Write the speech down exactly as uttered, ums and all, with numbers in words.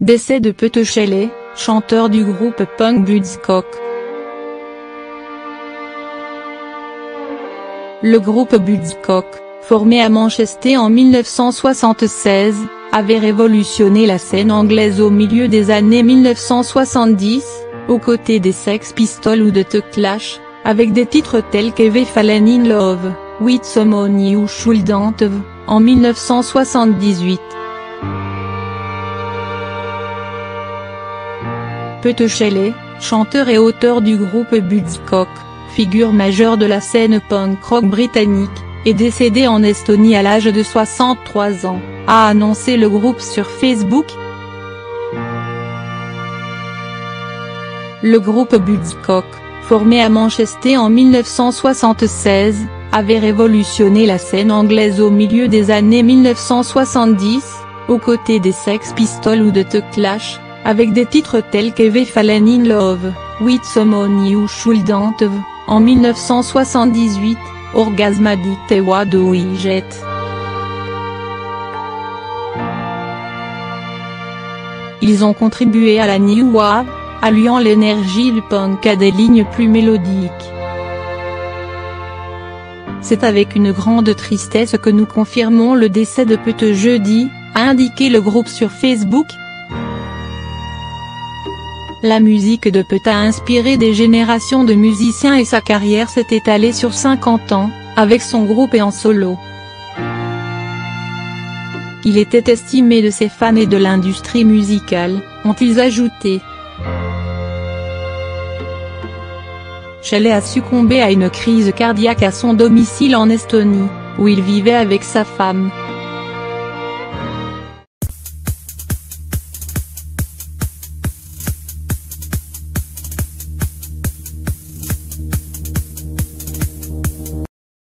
Décès de Pete Shelley, chanteur du groupe punk Buzzcock. Le groupe Buzzcock, formé à Manchester en mille neuf cent soixante-seize, avait révolutionné la scène anglaise au milieu des années mille neuf cent soixante-dix, aux côtés des Sex Pistols ou de The Clash, avec des titres tels qu'Ever Fallen in Love, With Someone You Shouldn't Have, en mille neuf cent soixante-dix-huit. Pete Shelley, chanteur et auteur du groupe Buzzcock, figure majeure de la scène punk rock britannique, est décédé en Estonie à l'âge de soixante-trois ans, a annoncé le groupe sur Facebook. Le groupe Buzzcock, formé à Manchester en mille neuf cent soixante-seize, avait révolutionné la scène anglaise au milieu des années mille neuf cent soixante-dix, aux côtés des Sex Pistols ou de The Clash, avec des titres tels qu'Ever Fallen in Love, With Someone You Shouldn't Have, en mille neuf cent soixante-dix-huit, Orgasm Addict et What Do We Get. Ils ont contribué à la New Wave, alliant l'énergie du punk à des lignes plus mélodiques. C'est avec une grande tristesse que nous confirmons le décès de Pete jeudi, a indiqué le groupe sur Facebook. La musique de Pete a inspiré des générations de musiciens et sa carrière s'est étalée sur cinquante ans, avec son groupe et en solo. Il était estimé de ses fans et de l'industrie musicale, ont-ils ajouté. Shelley a succombé à une crise cardiaque à son domicile en Estonie, où il vivait avec sa femme.